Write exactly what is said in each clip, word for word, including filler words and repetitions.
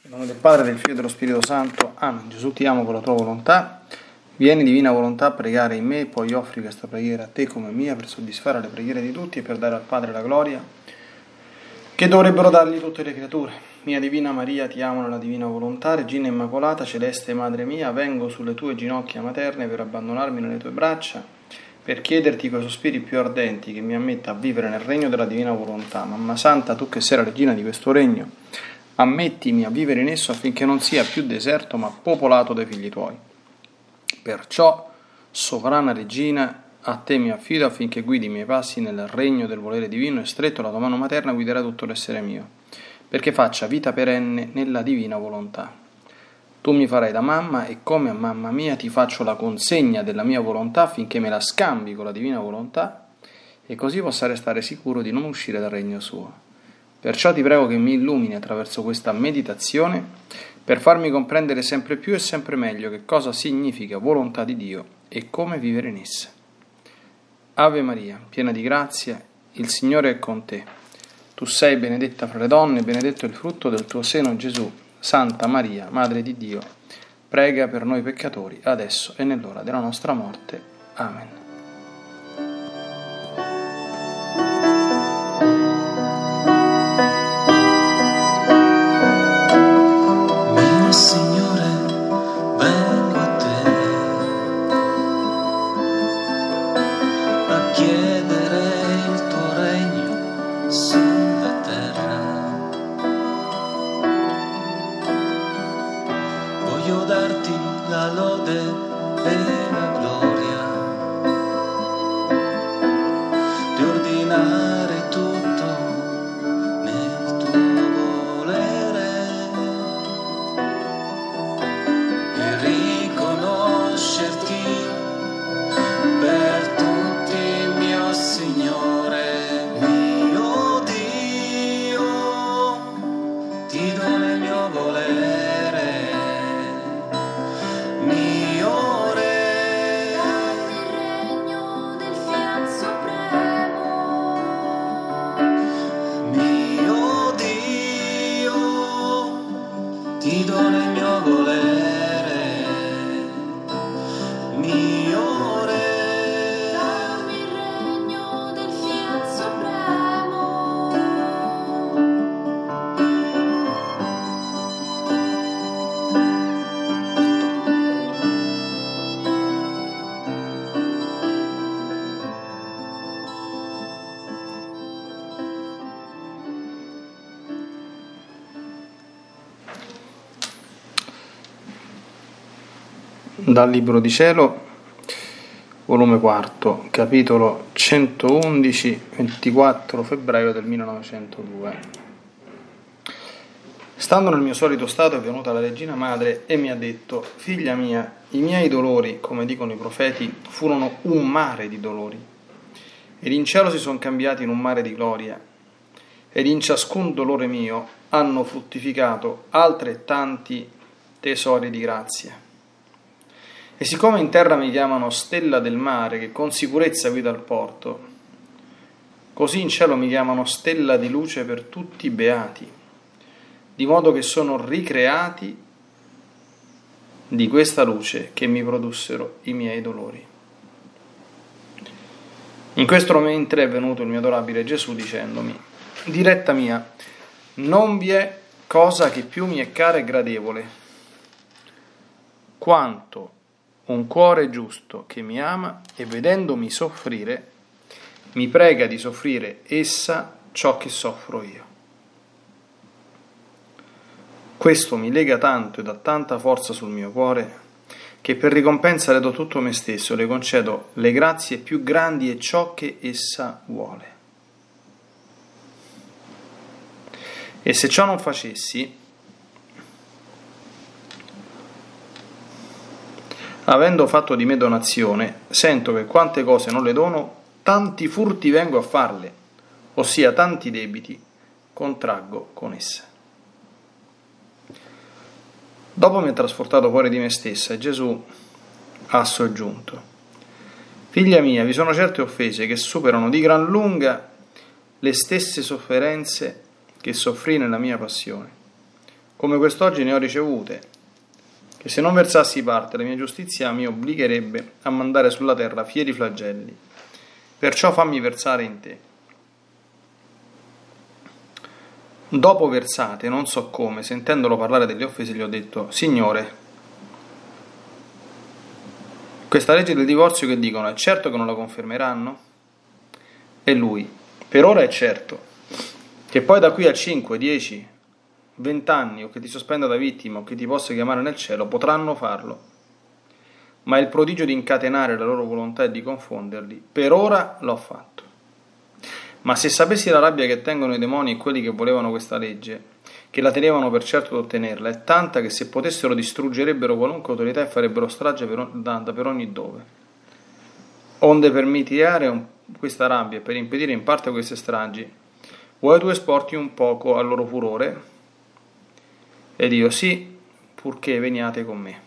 Nel nome del Padre, del Figlio e dello Spirito Santo. Amen. Gesù, ti amo con la tua volontà. Vieni, divina volontà, a pregare in me, poi offri questa preghiera a te come mia per soddisfare le preghiere di tutti e per dare al Padre la gloria che dovrebbero dargli tutte le creature. Mia Divina Maria, ti amo nella divina volontà, Regina Immacolata, celeste Madre mia, vengo sulle tue ginocchia materne per abbandonarmi nelle tue braccia, per chiederti coi sospiri più ardenti che mi ammetta a vivere nel regno della divina volontà. Mamma Santa, tu che sei la regina di questo regno, ammettimi a vivere in esso affinché non sia più deserto ma popolato dai figli tuoi. Perciò, sovrana regina, a te mi affido affinché guidi i miei passi nel regno del volere divino e stretto la tua mano materna guiderà tutto l'essere mio, perché faccia vita perenne nella divina volontà. Tu mi farai da mamma e come a mamma mia ti faccio la consegna della mia volontà affinché me la scambi con la divina volontà e così possa restare sicuro di non uscire dal regno suo. Perciò ti prego che mi illumini attraverso questa meditazione per farmi comprendere sempre più e sempre meglio che cosa significa volontà di Dio e come vivere in essa. Ave Maria, piena di grazia, il Signore è con te. Tu sei benedetta fra le donne, benedetto è il frutto del tuo seno, Gesù. Santa Maria, Madre di Dio, prega per noi peccatori, adesso e nell'ora della nostra morte. Amen. Dal Libro di Cielo, volume quarto, capitolo centoundici, ventiquattro febbraio del millenovecentodue. Stando nel mio solito stato è venuta la Regina Madre e mi ha detto: figlia mia, i miei dolori, come dicono i profeti, furono un mare di dolori, ed in cielo si sono cambiati in un mare di gloria, ed in ciascun dolore mio hanno fruttificato altrettanti tesori di grazia. E siccome in terra mi chiamano stella del mare, che con sicurezza guida al porto, così in cielo mi chiamano stella di luce per tutti i beati, di modo che sono ricreati di questa luce che mi produssero i miei dolori. In questo mentre è venuto il mio adorabile Gesù dicendomi: diretta mia, non vi è cosa che più mi è cara e gradevole, quanto un cuore giusto che mi ama e vedendomi soffrire, mi prega di soffrire essa ciò che soffro io. Questo mi lega tanto e dà tanta forza sul mio cuore, che per ricompensa le do tutto me stesso, le concedo le grazie più grandi e ciò che essa vuole. E se ciò non facessi, avendo fatto di me donazione, sento che quante cose non le dono, tanti furti vengo a farle, ossia tanti debiti contraggo con esse. Dopo mi ha trasportato fuori di me stessa e Gesù ha soggiunto: figlia mia, vi sono certe offese che superano di gran lunga le stesse sofferenze che soffrì nella mia passione. come quest'oggi ne ho ricevute, che se non versassi parte la mia giustizia mi obbligherebbe a mandare sulla terra fieri flagelli. Perciò fammi versare in te. Dopo versate, non so come, sentendolo parlare delle offese, gli ho detto: Signore, questa legge del divorzio che dicono, è certo che non la confermeranno? E lui: per ora è certo, che poi da qui a cinque, dieci, venti anni, o che ti sospenda da vittima, o che ti possa chiamare nel cielo, potranno farlo. Ma il prodigio di incatenare la loro volontà e di confonderli, per ora l'ho fatto. Ma se sapessi la rabbia che tengono i demoni e quelli che volevano questa legge, che la tenevano per certo di ottenerla, è tanta che se potessero distruggerebbero qualunque autorità e farebbero strage per, da, per ogni dove. Onde per mitigare questa rabbia e per impedire in parte queste stragi, vuoi tu esporti un poco al loro furore? Ed io: sì, purché veniate con me.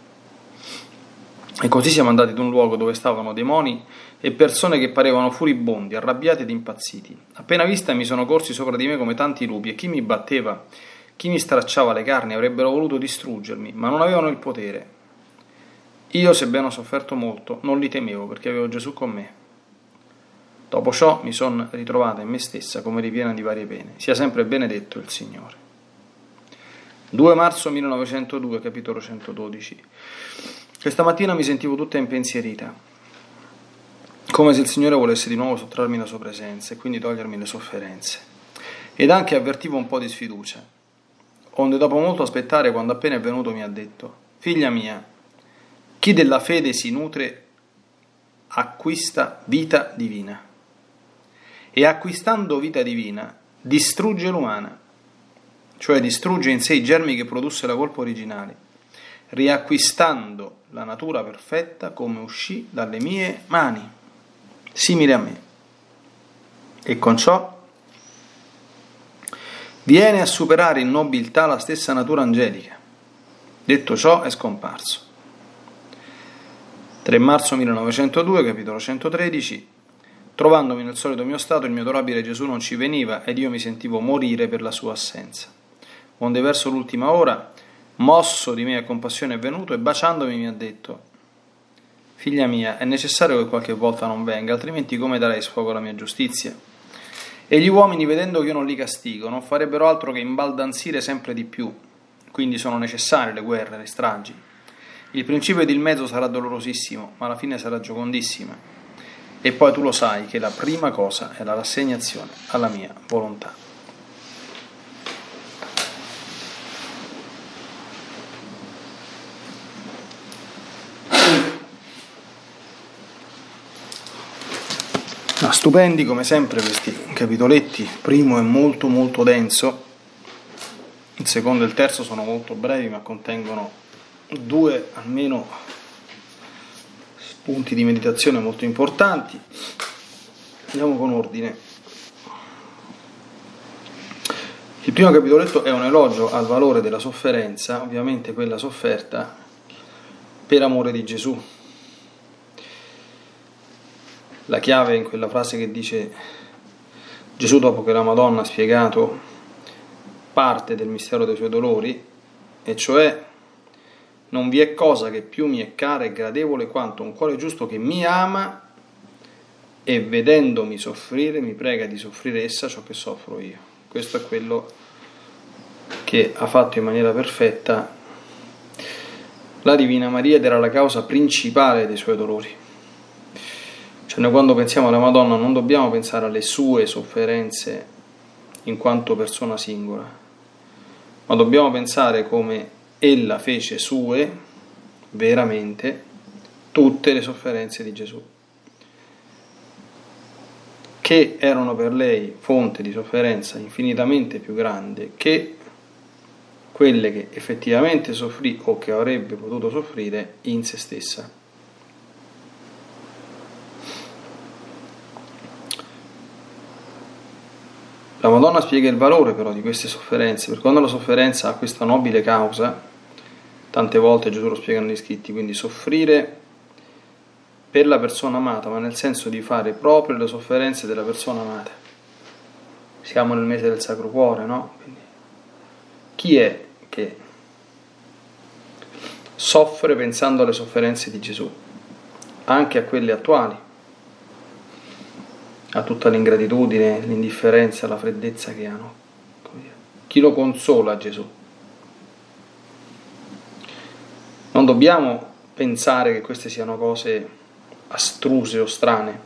E così siamo andati ad un luogo dove stavano demoni e persone che parevano furibondi, arrabbiati ed impazziti. Appena vista mi sono corsi sopra di me come tanti lupi, e chi mi batteva, chi mi stracciava le carni, avrebbero voluto distruggermi, ma non avevano il potere. Io, sebbene ho sofferto molto, non li temevo, perché avevo Gesù con me. Dopo ciò mi sono ritrovata in me stessa come ripiena di varie pene. Sia sempre benedetto il Signore. due marzo millenovecentodue, capitolo centododici. Questa mattina mi sentivo tutta impensierita, come se il Signore volesse di nuovo sottrarmi la sua presenza e quindi togliermi le sofferenze. Ed anche avvertivo un po' di sfiducia, onde dopo molto aspettare, quando appena è venuto, mi ha detto: figlia mia, chi della fede si nutre acquista vita divina, e acquistando vita divina distrugge l'umana, cioè distrugge in sé i germi che produsse la colpa originale, riacquistando la natura perfetta come uscì dalle mie mani, simile a me. E con ciò viene a superare in nobiltà la stessa natura angelica. Detto ciò, è scomparso. tre marzo millenovecentodue, capitolo centotredici. Trovandomi nel solito mio stato, il mio adorabile Gesù non ci veniva ed io mi sentivo morire per la sua assenza. Onde verso l'ultima ora, mosso di me a compassione, è venuto e baciandomi mi ha detto: figlia mia, è necessario che qualche volta non venga, altrimenti come darei sfogo alla mia giustizia? E gli uomini, vedendo che io non li castigo, non farebbero altro che imbaldanzire sempre di più. Quindi sono necessarie le guerre, le stragi. Il principio ed il mezzo sarà dolorosissimo, ma la fine sarà giocondissima. E poi tu lo sai che la prima cosa è la rassegnazione alla mia volontà. No, stupendi come sempre questi capitoletti. Il primo è molto molto denso, il secondo e il terzo sono molto brevi, ma contengono due almeno spunti di meditazione molto importanti. Andiamo con ordine. Il primo capitoletto è un elogio al valore della sofferenza, ovviamente quella sofferta per amore di Gesù. La chiave in quella frase che dice Gesù, dopo che la Madonna ha spiegato parte del mistero dei suoi dolori, e cioè: non vi è cosa che più mi è cara e gradevole quanto un cuore giusto che mi ama e vedendomi soffrire mi prega di soffrire essa ciò che soffro io. Questo è quello che ha fatto in maniera perfetta la Divina Maria ed era la causa principale dei suoi dolori. Cioè, noi quando pensiamo alla Madonna non dobbiamo pensare alle sue sofferenze in quanto persona singola, ma dobbiamo pensare come ella fece sue veramente tutte le sofferenze di Gesù, che erano per lei fonte di sofferenza infinitamente più grande che quelle che effettivamente soffrì o che avrebbe potuto soffrire in se stessa. La Madonna spiega il valore però di queste sofferenze, perché quando la sofferenza ha questa nobile causa, tante volte Gesù lo spiega negli scritti, quindi soffrire per la persona amata, ma nel senso di fare proprio le sofferenze della persona amata. Siamo nel mese del Sacro Cuore, no? Quindi, chi è che soffre pensando alle sofferenze di Gesù, anche a quelle attuali, a tutta l'ingratitudine, l'indifferenza, la freddezza che hanno. Chi lo consola? Gesù. Non dobbiamo pensare che queste siano cose astruse o strane,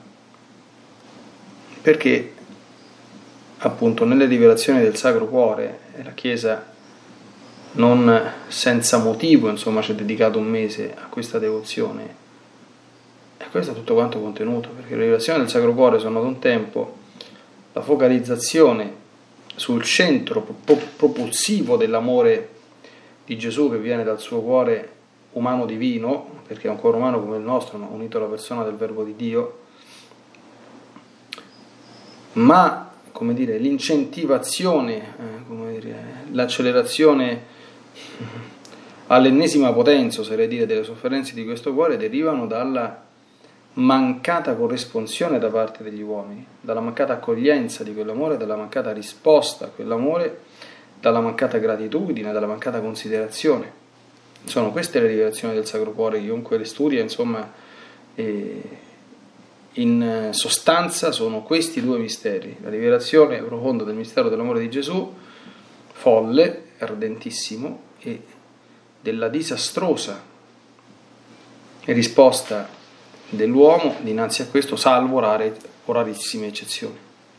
perché appunto nelle rivelazioni del Sacro Cuore la Chiesa non senza motivo insomma ci ha dedicato un mese a questa devozione, e questo è tutto quanto contenuto, perché le rivelazioni del Sacro Cuore sono da un tempo la focalizzazione sul centro propulsivo dell'amore di Gesù che viene dal suo cuore umano divino, perché è un cuore umano come il nostro, ma unito alla persona del Verbo di Dio, ma come dire, l'incentivazione, eh, come dire, l'accelerazione all'ennesima potenza, oserei dire, delle sofferenze di questo cuore derivano dalla mancata corrispondenza da parte degli uomini, dalla mancata accoglienza di quell'amore, dalla mancata risposta a quell'amore, dalla mancata gratitudine, dalla mancata considerazione. Sono queste le rivelazioni del Sacro Cuore, chiunque le studia, insomma, eh, in sostanza sono questi due misteri: la rivelazione profonda del mistero dell'amore di Gesù, folle, ardentissimo, e della disastrosa risposta dell'uomo dinanzi a questo, salvo rare o rarissime eccezioni.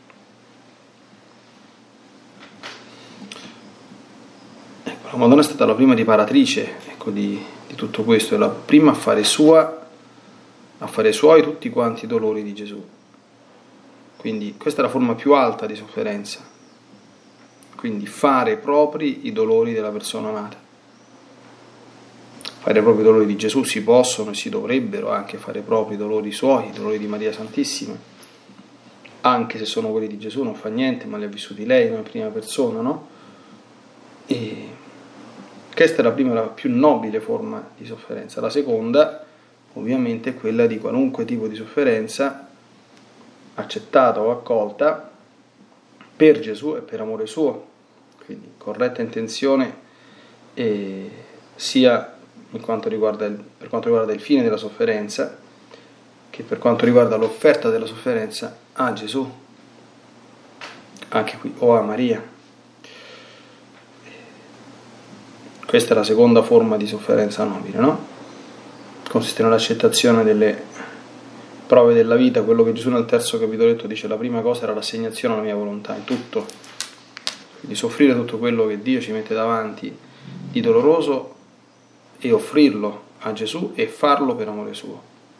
Ecco, la Madonna è stata la prima riparatrice, ecco, di, di tutto questo, è la prima a fare sua a fare suoi tutti quanti i dolori di Gesù. Quindi questa è la forma più alta di sofferenza, quindi fare propri i dolori della persona amata. Fare propri i dolori di Gesù si possono e si dovrebbero anche fare propri i dolori suoi, i dolori di Maria Santissima, anche se sono quelli di Gesù non fa niente, ma li ha vissuti lei come prima persona, no? E questa è la prima, la più nobile forma di sofferenza. La seconda ovviamente è quella di qualunque tipo di sofferenza accettata o accolta per Gesù e per amore suo, quindi corretta intenzione, e sia in quanto riguarda il, per quanto riguarda il fine della sofferenza che per quanto riguarda l'offerta della sofferenza a Gesù, anche qui, o a Maria. Questa è la seconda forma di sofferenza nobile, no? Consiste nell'accettazione delle prove della vita, quello che Gesù nel terzo capitoletto dice: la prima cosa era l'assegnazione alla mia volontà in tutto, quindi soffrire tutto quello che Dio ci mette davanti di doloroso e offrirlo a Gesù e farlo per amore suo.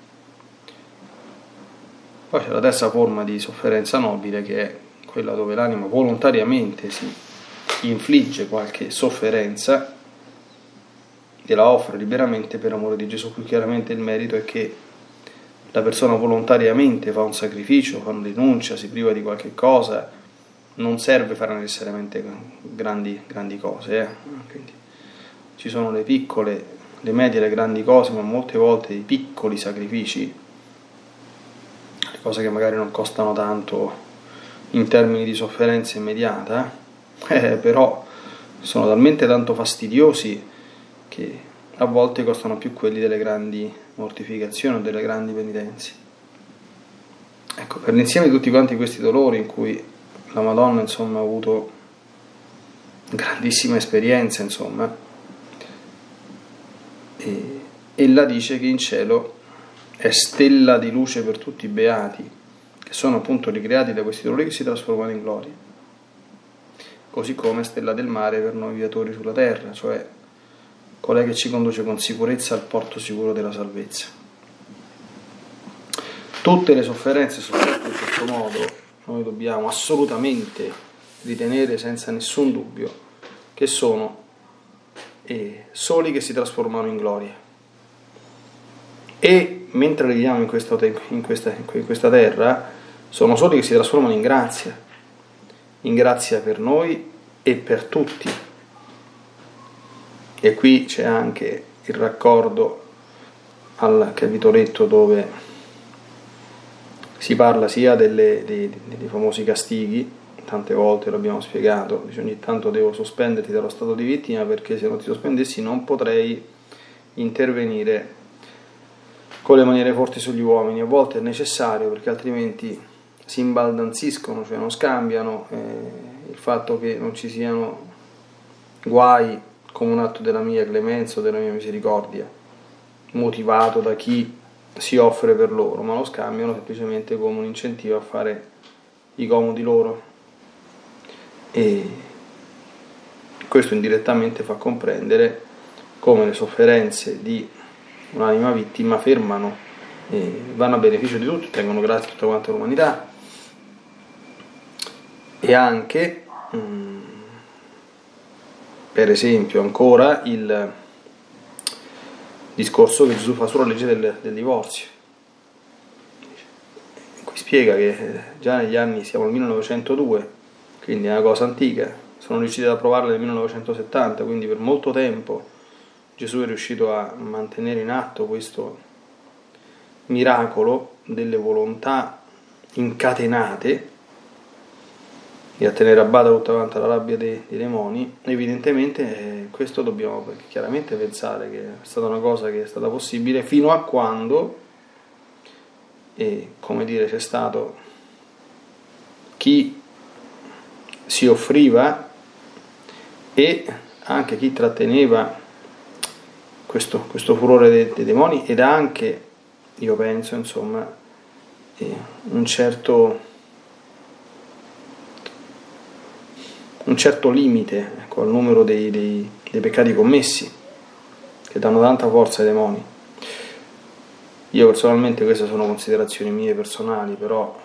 Poi c'è la terza forma di sofferenza nobile, che è quella dove l'anima volontariamente si infligge qualche sofferenza e la offre liberamente per amore di Gesù. Qui chiaramente il merito è che la persona volontariamente fa un sacrificio, fa una rinuncia, si priva di qualche cosa, non serve fare necessariamente grandi, grandi cose, eh? Quindi ci sono le piccole, le medie e le grandi cose, ma molte volte i piccoli sacrifici, le cose che magari non costano tanto in termini di sofferenza immediata, eh, però sono talmente tanto fastidiosi che a volte costano più quelli delle grandi mortificazioni o delle grandi penitenze. Ecco, per l'insieme di tutti quanti questi dolori in cui la Madonna, insomma, ha avuto grandissima esperienza, insomma, e ella dice che in cielo è stella di luce per tutti i beati, che sono appunto ricreati da questi dolori che si trasformano in gloria, così come stella del mare per noi viatori sulla terra, cioè colei che ci conduce con sicurezza al porto sicuro della salvezza. Tutte le sofferenze sofferte in questo modo noi dobbiamo assolutamente ritenere senza nessun dubbio che sono eh, soli che si trasformano in gloria, e mentre le viviamo in questa, in, questa, in questa terra sono soli che si trasformano in grazia, in grazia per noi e per tutti. E qui c'è anche il raccordo al capitoletto dove si parla sia delle, dei, dei famosi castighi, tante volte lo abbiamo spiegato, dice, ogni tanto devo sospenderti dallo stato di vittima, perché se non ti sospendessi non potrei intervenire con le maniere forti sugli uomini. A volte è necessario, perché altrimenti si imbaldanziscono, cioè non scambiano, eh, il fatto che non ci siano guai come un atto della mia clemenza o della mia misericordia, motivato da chi si offre per loro, ma lo scambiano semplicemente come un incentivo a fare i comodi loro, e questo indirettamente fa comprendere come le sofferenze di un'anima vittima fermano e vanno a beneficio di tutti, tengono grazie a tutta quanta l'umanità. E anche mh, per esempio ancora il discorso che Gesù fa sulla legge del, del divorzio. Qui spiega che già negli anni, siamo nel millenovecentodue, quindi è una cosa antica, sono riusciti ad approvarla nel millenovecentosettanta, quindi per molto tempo Gesù è riuscito a mantenere in atto questo miracolo delle volontà incatenate e a tenere a bada tutta quanta la rabbia dei, dei demoni. Evidentemente eh, questo dobbiamo chiaramente pensare che è stata una cosa che è stata possibile fino a quando, e come dire, c'è stato chi si offriva e anche chi tratteneva questo, questo furore dei, dei demoni, ed anche, io penso, insomma, eh, un certo un certo limite, ecco, al numero dei, dei, dei peccati commessi, che danno tanta forza ai demoni. Io personalmente, queste sono considerazioni mie personali, però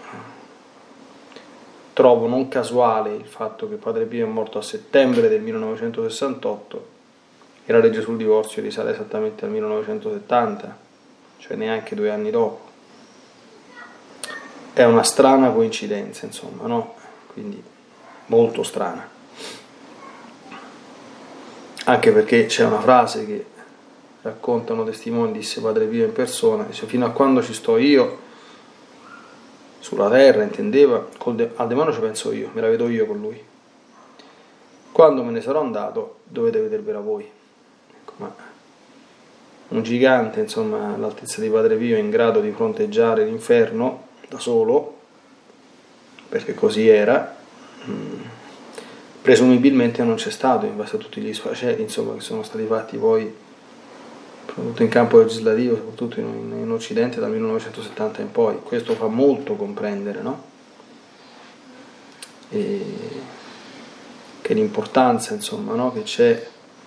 trovo non casuale il fatto che Padre Pio è morto a settembre del millenovecentosessantotto e la legge sul divorzio risale esattamente al millenovecentosettanta, cioè neanche due anni dopo. È una strana coincidenza, insomma, no? Quindi molto strana. Anche perché c'è una frase che raccontano testimoni, disse Padre Pio in persona, dice: fino a quando ci sto io sulla terra, intendeva, col de- al demonio ci penso io, me la vedo io con lui. Quando me ne sarò andato dovete vedervela voi. Ecco, ma un gigante, insomma, all'altezza di Padre Pio, è in grado di fronteggiare l'inferno da solo, perché così era, mh, presumibilmente non c'è stato, in base a tutti gli sfaceli, insomma, che sono stati fatti poi, soprattutto in campo legislativo, soprattutto in, in Occidente dal millenovecentosettanta in poi. Questo fa molto comprendere, no? E che l'importanza, insomma, no? Che c'è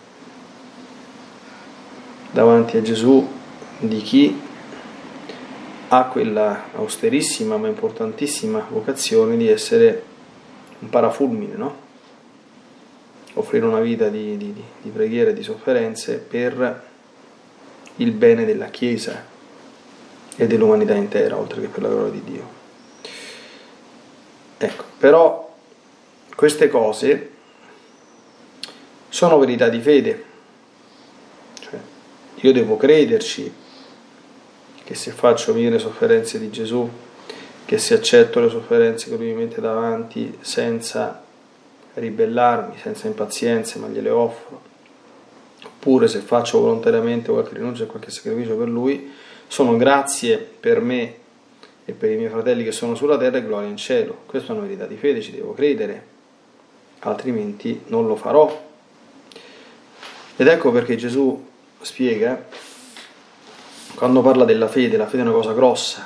davanti a Gesù di chi ha quella austerissima ma importantissima vocazione di essere un parafulmine, no? Offrire una vita di, di, di preghiere e di sofferenze per il bene della Chiesa e dell'umanità intera, oltre che per la gloria di Dio. Ecco, però queste cose sono verità di fede, cioè io devo crederci che se faccio mie le sofferenze di Gesù, che se accetto le sofferenze che lui mi mette davanti senza ribellarmi, senza impazienze, ma gliele offro, oppure se faccio volontariamente qualche rinuncia e qualche sacrificio per lui, sono grazie per me e per i miei fratelli che sono sulla terra e gloria in cielo. Questa è una verità di fede, ci devo credere, altrimenti non lo farò. Ed ecco perché Gesù spiega, quando parla della fede, la fede è una cosa grossa.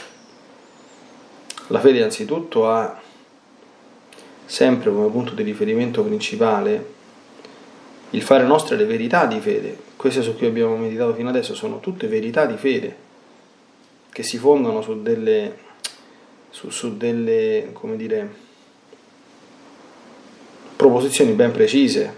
La fede anzitutto ha sempre come punto di riferimento principale il fare nostre le verità di fede. Queste su cui abbiamo meditato fino adesso sono tutte verità di fede che si fondano su delle su, su delle, come dire, proposizioni ben precise.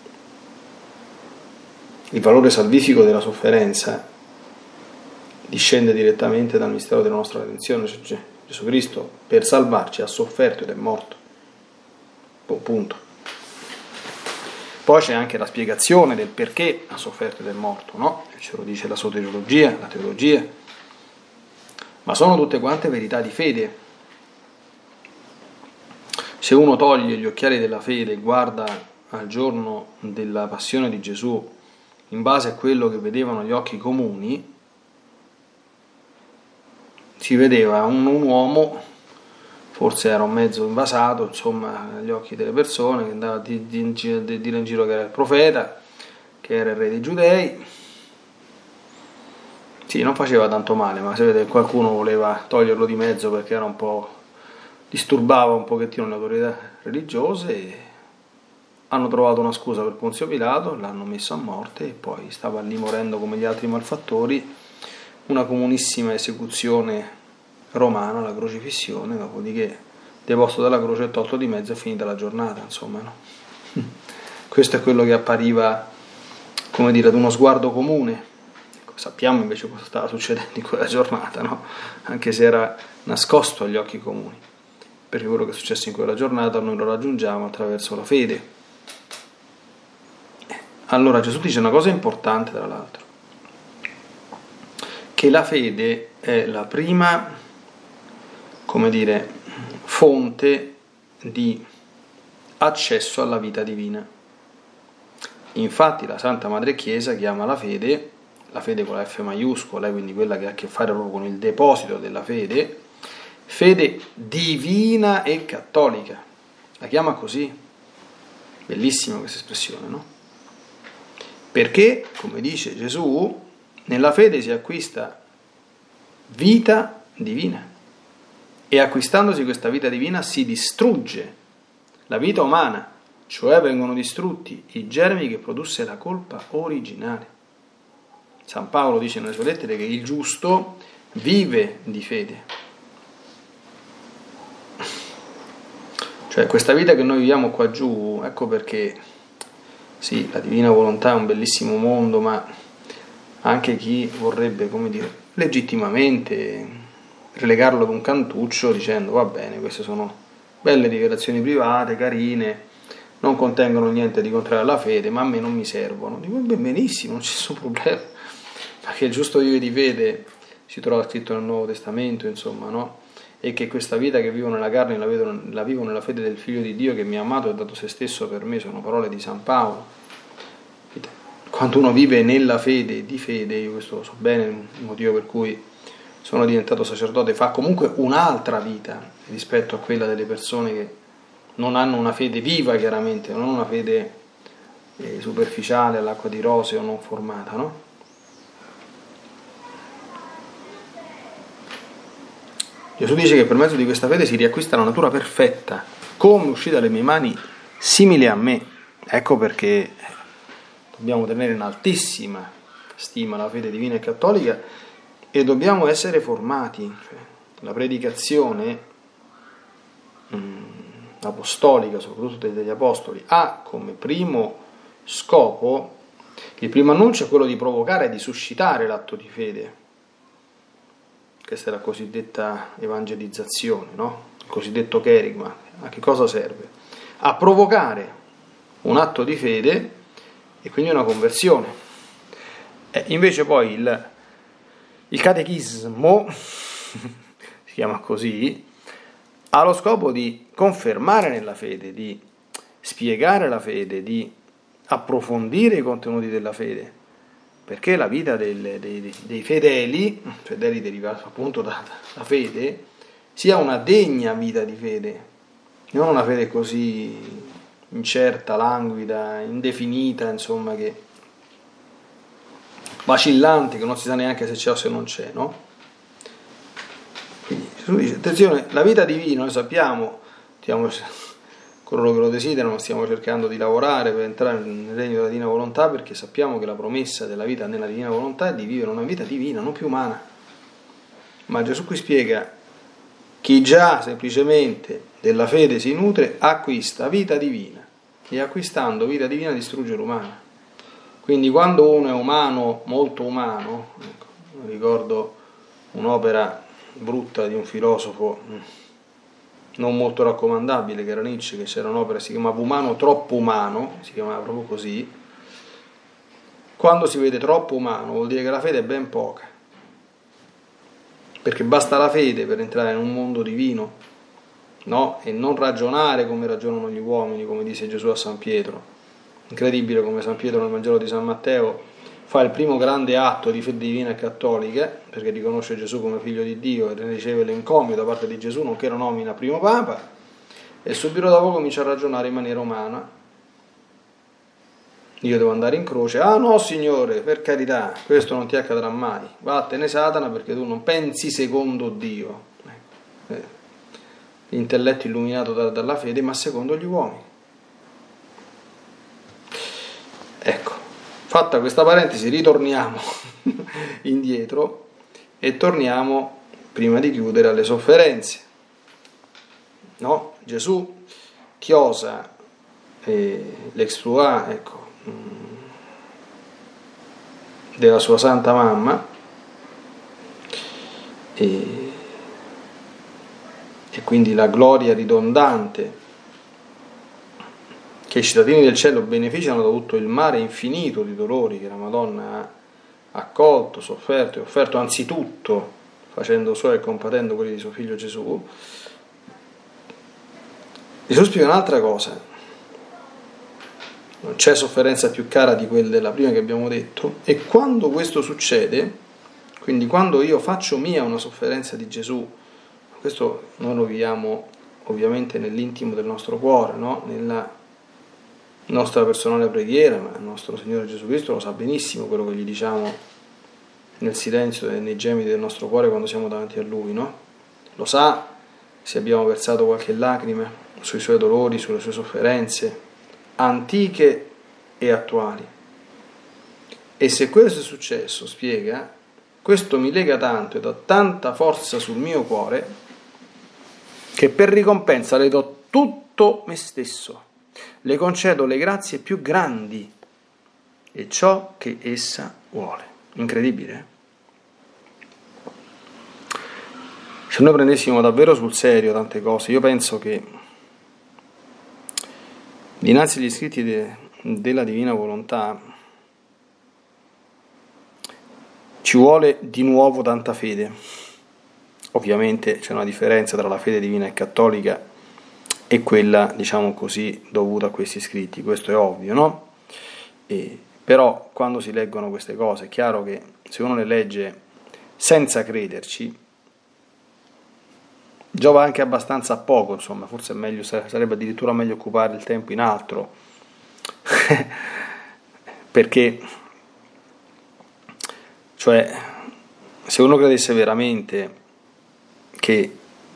Il valore salvifico della sofferenza discende direttamente dal mistero della nostra redenzione. Cioè, Gesù Cristo per salvarci ha sofferto ed è morto. Punto. Poi c'è anche la spiegazione del perché ha sofferto ed è morto, no? Ce lo dice la soteriologia, la teologia, ma sono tutte quante verità di fede. se uno toglie gli occhiali della fede e guarda al giorno della passione di Gesù in base a quello che vedevano gli occhi comuni, si vedeva un, un uomo, forse era un mezzo invasato, insomma, agli occhi delle persone, che andava a dire in giro che era il profeta, che era il re dei Giudei. Sì, non faceva tanto male, ma se vede che qualcuno voleva toglierlo di mezzo perché era un po', disturbava un pochettino le autorità religiose, e hanno trovato una scusa per Ponzio Pilato, l'hanno messo a morte e poi stava lì morendo come gli altri malfattori, una comunissima esecuzione romana, la crocifissione, dopodiché deposto dalla croce e tolto di mezzo, è finita la giornata, insomma, no? Questo è quello che appariva, come dire, ad uno sguardo comune. Sappiamo invece cosa stava succedendo in quella giornata, no? Anche se era nascosto agli occhi comuni, perché quello che è successo in quella giornata noi lo raggiungiamo attraverso la fede. Allora Gesù dice una cosa importante, tra l'altro, che la fede è la prima, come dire, fonte di accesso alla vita divina. Infatti la Santa Madre Chiesa chiama la fede, la fede con la F maiuscola, quindi quella che ha a che fare proprio con il deposito della fede, fede divina e cattolica. La chiama così. Bellissima questa espressione, no? Perché, come dice Gesù, nella fede si acquista vita divina e acquistandosi questa vita divina si distrugge la vita umana, cioè vengono distrutti i germi che produsse la colpa originale. San Paolo dice nelle sue lettere che il giusto vive di fede. Cioè questa vita che noi viviamo qua giù, ecco perché sì, la divina volontà è un bellissimo mondo, ma anche chi vorrebbe, come dire, legittimamente relegarlo ad un cantuccio dicendo va bene, queste sono belle rivelazioni private, carine, non contengono niente di contrario alla fede, ma a me non mi servono. Dico benissimo, non c'è nessun problema, perché il giusto vive di fede si trova scritto nel Nuovo Testamento, insomma, no? E che questa vita che vivo nella carne la, vedo, la vivo nella fede del Figlio di Dio che mi ha amato e ha dato se stesso per me, sono parole di San Paolo. Quando uno vive nella fede, di fede, io questo lo so bene, il motivo per cui sono diventato sacerdote, fa comunque un'altra vita rispetto a quella delle persone che non hanno una fede viva, chiaramente, non una fede eh, superficiale, all'acqua di rose o non formata, no? Gesù dice che per mezzo di questa fede si riacquista la natura perfetta, come uscì dalle mie mani, simile a me. Ecco perché dobbiamo tenere in altissima stima la fede divina e cattolica e dobbiamo essere formati. Cioè, la predicazione mh, apostolica, soprattutto degli apostoli, ha come primo scopo, il primo annuncio è quello di provocare e di suscitare l'atto di fede. Questa è la cosiddetta evangelizzazione, no? Il cosiddetto cherigma. A che cosa serve? A provocare un atto di fede e quindi una conversione. E invece poi il, il catechismo, si chiama così, ha lo scopo di confermare nella fede, di spiegare la fede, di approfondire i contenuti della fede, perché la vita del, dei, dei fedeli, fedeli derivati appunto da, da fede, sia una degna vita di fede, non una fede così incerta, languida, indefinita, insomma, che vacillante, che non si sa neanche se c'è o se non c'è, no? Quindi Gesù dice, attenzione, la vita divina, noi sappiamo, stiamo, coloro che lo desiderano, stiamo cercando di lavorare per entrare nel regno della divina volontà, perché sappiamo che la promessa della vita nella divina volontà è di vivere una vita divina, non più umana. Ma Gesù qui spiega, chi già semplicemente della fede si nutre acquista vita divina, e acquistando vita divina distrugge l'umana. Quindi quando uno è umano, molto umano, ecco, ricordo un'opera brutta di un filosofo non molto raccomandabile, che era Nietzsche, che c'era un'opera che si chiamava Umano troppo umano, si chiamava proprio così. Quando si vede troppo umano vuol dire che la fede è ben poca, perché basta la fede per entrare in un mondo divino, no? E non ragionare come ragionano gli uomini, come dice Gesù a San Pietro. Incredibile come San Pietro nel Vangelo di San Matteo fa il primo grande atto di fede divina e cattolica, perché riconosce Gesù come figlio di Dio e riceve l'encomio da parte di Gesù, nonché lo nomina primo papa, e subito dopo comincia a ragionare in maniera umana. Io devo andare in croce, ah no Signore, per carità, questo non ti accadrà mai, vattene Satana, perché tu non pensi secondo Dio, ecco. eh. L'intelletto illuminato da, dalla fede, ma secondo gli uomini. Ecco, fatta questa parentesi, ritorniamo indietro e torniamo, prima di chiudere, alle sofferenze. No? Gesù chiosa eh, l'exploit, ecco, della sua santa mamma e, e quindi la gloria ridondante che i cittadini del cielo beneficiano da tutto il mare infinito di dolori che la Madonna ha accolto, sofferto e offerto anzitutto facendo suoi e compatendo quelli di suo figlio Gesù. Gesù spiega un'altra cosa: non c'è sofferenza più cara di quella della prima che abbiamo detto, e quando questo succede, quindi quando io faccio mia una sofferenza di Gesù, questo noi lo viviamo ovviamente nell'intimo del nostro cuore, no? Nella nostra personale preghiera, ma il nostro Signore Gesù Cristo lo sa benissimo quello che gli diciamo nel silenzio e nei gemiti del nostro cuore quando siamo davanti a Lui, no? Lo sa se abbiamo versato qualche lacrima sui Suoi dolori, sulle Sue sofferenze antiche e attuali. E se questo è successo, spiega, questo mi lega tanto e dà tanta forza sul mio cuore che per ricompensa le do tutto me stesso, le concedo le grazie più grandi e ciò che essa vuole. Incredibile. Se noi prendessimo davvero sul serio tante cose, io penso che dinanzi agli scritti de, della Divina Volontà ci vuole di nuovo tanta fede. Ovviamente c'è una differenza tra la fede divina e cattolica e quella, diciamo così, dovuta a questi scritti, questo è ovvio, no? E, però quando si leggono queste cose è chiaro che se uno le legge senza crederci giova anche abbastanza poco, insomma, forse è meglio, sarebbe addirittura meglio occupare il tempo in altro, perché, cioè, se uno credesse veramente che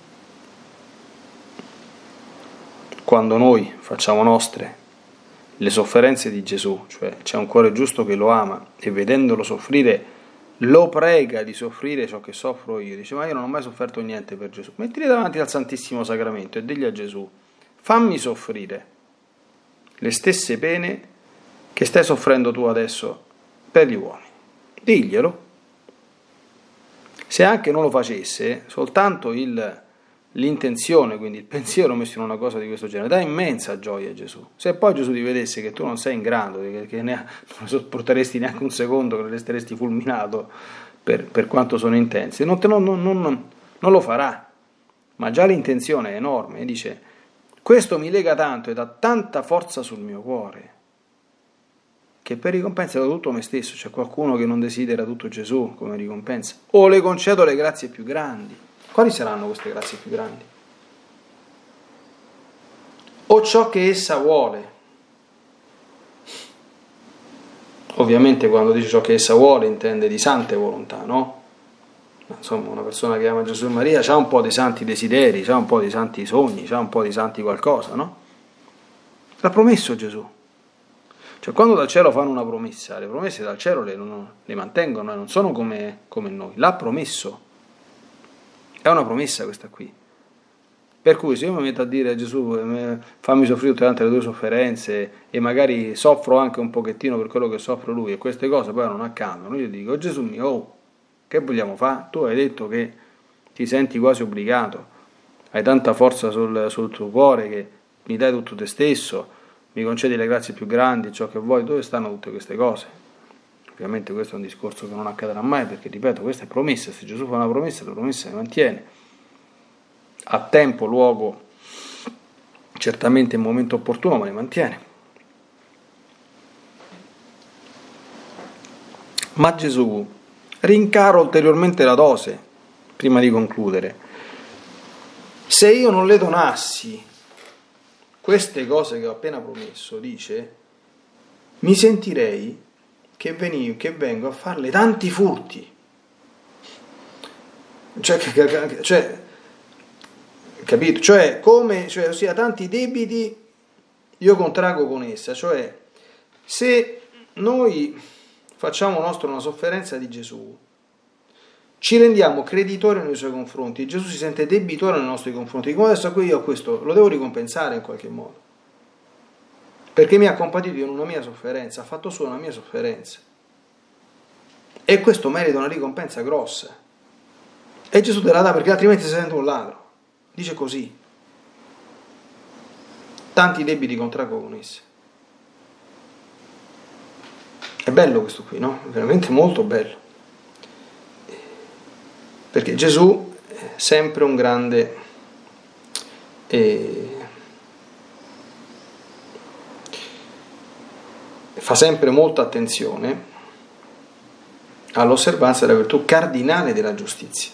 quando noi facciamo nostre le sofferenze di Gesù, cioè c'è un cuore giusto che lo ama e vedendolo soffrire lo prega di soffrire ciò che soffro io, dice: ma io non ho mai sofferto niente per Gesù, mettili davanti al Santissimo Sacramento e digli a Gesù: fammi soffrire le stesse pene che stai soffrendo tu adesso per gli uomini, diglielo. Se anche non lo facesse, soltanto il l'intenzione, quindi il pensiero messo in una cosa di questo genere, dà immensa gioia a Gesù. Se poi Gesù ti vedesse che tu non sei in grado, che, che ne, non sopporteresti neanche un secondo, che resteresti fulminato per, per quanto sono intensi, non, te, non, non, non, non lo farà. Ma già l'intenzione è enorme, e dice: questo mi lega tanto e dà tanta forza sul mio cuore, che per ricompensa do tutto me stesso. C'è qualcuno che non desidera tutto Gesù come ricompensa? O le concedo le grazie più grandi. Quali saranno queste grazie più grandi? O ciò che essa vuole. Ovviamente quando dice ciò che essa vuole intende di sante volontà, no? Insomma, una persona che ama Gesù e Maria ha un po' di santi desideri, ha un po' di santi sogni, ha un po' di santi qualcosa, no? L'ha promesso Gesù. Cioè, quando dal cielo fanno una promessa, le promesse dal cielo le, non, le mantengono, non sono come, come noi. L'ha promesso. È una promessa questa qui. Per cui se io mi metto a dire a Gesù: fammi soffrire tutte le tue sofferenze, e magari soffro anche un pochettino per quello che soffre lui, e queste cose poi non accadono, io dico: Gesù mio, oh, che vogliamo fare? Tu hai detto che ti senti quasi obbligato, hai tanta forza sul, sul tuo cuore che mi dai tutto te stesso, mi concedi le grazie più grandi, ciò che vuoi. Dove stanno tutte queste cose? Ovviamente questo è un discorso che non accadrà mai, perché, ripeto, questa è promessa. Se Gesù fa una promessa, la promessa si mantiene a tempo, luogo certamente in momento opportuno, ma le mantiene. Ma Gesù rincara ulteriormente la dose, prima di concludere. Se io non le donassi queste cose che ho appena promesso, dice, mi sentirei che, venivo, che vengo a farle tanti furti. Cioè, cioè capito? Cioè, come, cioè, ossia, tanti debiti io contraggo con essa. Cioè, se noi facciamo nostra una sofferenza di Gesù, ci rendiamo creditori nei suoi confronti, e Gesù si sente debitore nei nostri confronti. Come adesso qui io questo lo devo ricompensare in qualche modo, perché mi ha compatito in una mia sofferenza, ha fatto sua una mia sofferenza, e questo merita una ricompensa grossa, e Gesù te la dà perché altrimenti si sente un ladro. Dice così: tanti debiti contraggo con esse. È bello questo qui, no? Veramente molto bello, perché Gesù è sempre un grande eh, fa sempre molta attenzione all'osservanza della virtù cardinale della giustizia.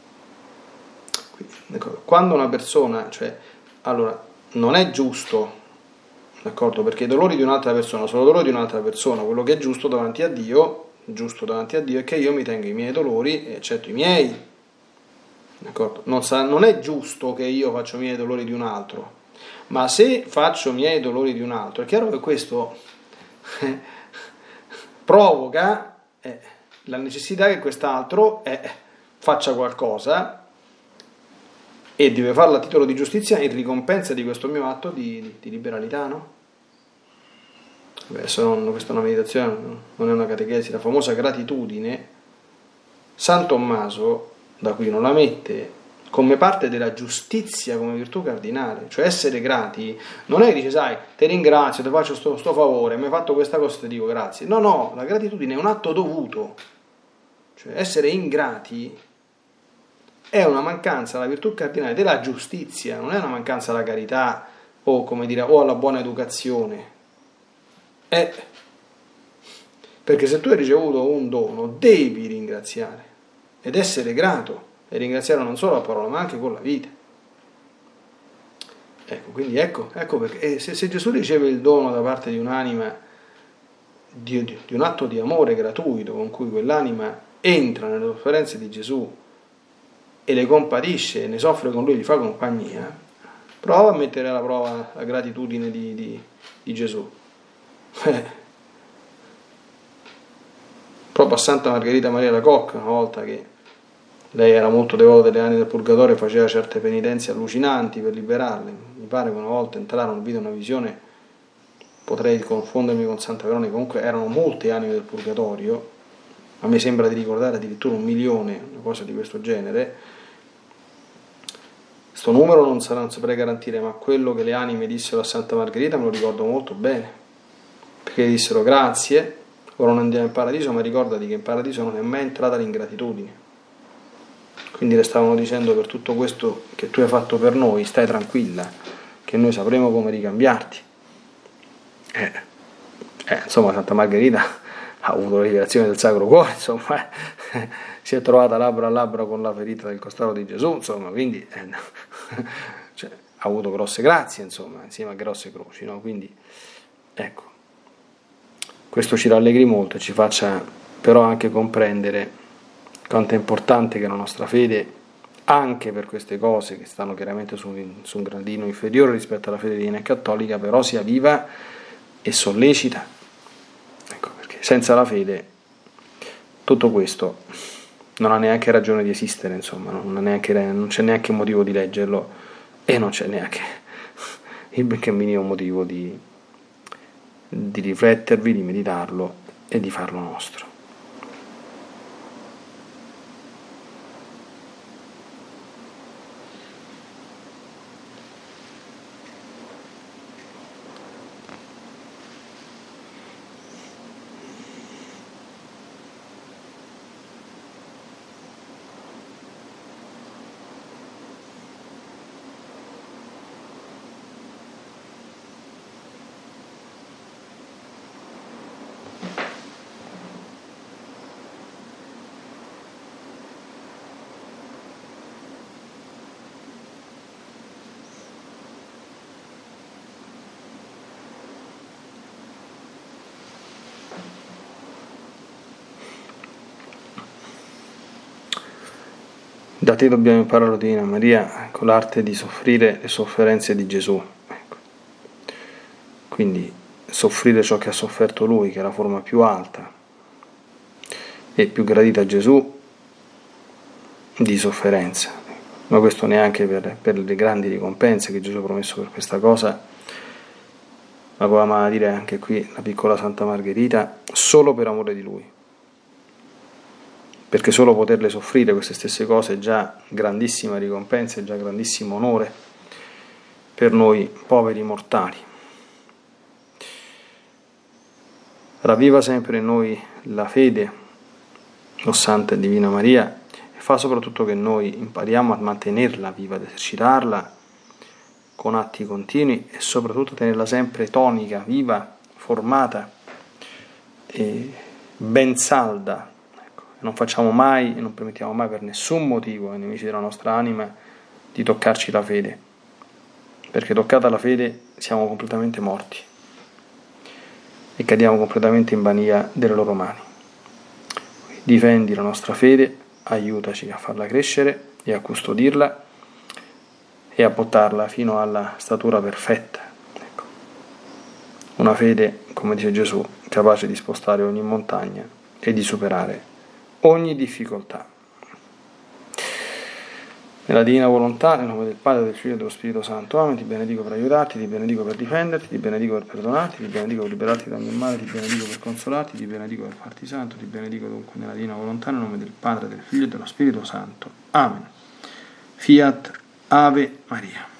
Quando una persona, cioè, allora, non è giusto, d'accordo, perché i dolori di un'altra persona sono dolori di un'altra persona. Quello che è giusto davanti a Dio, giusto davanti a Dio, è che io mi tenga i miei dolori, eccetto i miei, d'accordo? Non, sa, non è giusto che io faccio i miei dolori di un altro, ma se faccio i miei dolori di un altro, è chiaro che questo eh, provoca eh, la necessità che quest'altro eh, faccia qualcosa, e deve farlo a titolo di giustizia in ricompensa di questo mio atto di, di, di liberalità, no? Adesso non, questa è una meditazione, non è una catechesi. La famosa gratitudine, San Tommaso da qui non la mette come parte della giustizia, come virtù cardinale. Cioè essere grati non è che dice, sai, ti ringrazio, ti faccio sto, sto favore, mi hai fatto questa cosa, ti dico grazie. No, no, la gratitudine è un atto dovuto. Cioè essere ingrati è una mancanza alla virtù cardinale della giustizia, non è una mancanza alla carità o, come dire, o alla buona educazione. È perché se tu hai ricevuto un dono devi ringraziare ed essere grato, e ringraziare non solo a parola ma anche con la vita. Ecco, quindi ecco, ecco perché se, se Gesù riceve il dono da parte di un'anima, di, di, di un atto di amore gratuito con cui quell'anima entra nelle sofferenze di Gesù e le compatisce, ne soffre con lui, gli fa compagnia, prova a mettere alla prova la gratitudine di, di, di Gesù. Eh. Proprio a Santa Margherita Maria la Cocca, una volta che lei era molto devota delle anime del purgatorio e faceva certe penitenze allucinanti per liberarle, mi pare che una volta entrarono, vide una visione, potrei confondermi con Santa Veronica, comunque erano molte anime del purgatorio, a me sembra di ricordare addirittura un milione, una cosa di questo genere. Sto numero non, sarà, non saprei garantire, ma quello che le anime dissero a Santa Margherita me lo ricordo molto bene, perché dissero grazie, ora non andiamo in paradiso, ma ricordati che in paradiso non è mai entrata l'ingratitudine. Quindi le stavano dicendo, per tutto questo che tu hai fatto per noi, stai tranquilla, che noi sapremo come ricambiarti. Eh, eh, insomma, Santa Margherita ha avuto la rivelazione del Sacro Cuore, insomma, eh, si è trovata labbra a labbra con la ferita del costado di Gesù, insomma, quindi eh, cioè, ha avuto grosse grazie, insomma, insieme a grosse croci, no? Quindi, ecco, questo ci rallegri molto e ci faccia però anche comprendere quanto è importante che la nostra fede, anche per queste cose che stanno chiaramente su un, su un gradino inferiore rispetto alla fede divina e cattolica, però sia viva e sollecita. Ecco, perché senza la fede tutto questo non ha neanche ragione di esistere, insomma, non, ha neanche, non c'è neanche motivo di leggerlo e non c'è neanche il benché minimo motivo di, di riflettervi, di meditarlo e di farlo nostro. Da te dobbiamo imparare, Divina Maria, con l'arte di soffrire le sofferenze di Gesù. Ecco. Quindi soffrire ciò che ha sofferto Lui, che è la forma più alta e più gradita a Gesù di sofferenza. Ma questo neanche per, per le grandi ricompense che Gesù ha promesso per questa cosa, ma può amare dire anche qui la piccola Santa Margherita, solo per amore di Lui. Perché solo poterle soffrire queste stesse cose è già grandissima ricompensa, è già grandissimo onore per noi poveri mortali. Ravviva sempre in noi la fede, o Santa e Divina Maria, e fa soprattutto che noi impariamo a mantenerla viva, ad esercitarla con atti continui e soprattutto tenerla sempre tonica, viva, formata e ben salda. Non facciamo mai e non permettiamo mai per nessun motivo ai nemici della nostra anima di toccarci la fede, perché toccata la fede siamo completamente morti e cadiamo completamente in balia delle loro mani. Difendi la nostra fede, aiutaci a farla crescere e a custodirla e a portarla fino alla statura perfetta. Ecco. Una fede, come dice Gesù, capace di spostare ogni montagna e di superare ogni difficoltà. Nella divina volontà, nel nome del Padre, del Figlio e dello Spirito Santo. Amen. Ti benedico per aiutarti, ti benedico per difenderti, ti benedico per perdonarti, ti benedico per liberarti da ogni male, ti benedico per consolarti, ti benedico per farti santo, ti benedico dunque nella divina volontà, nel nome del Padre, del Figlio e dello Spirito Santo. Amen. Fiat Ave Maria.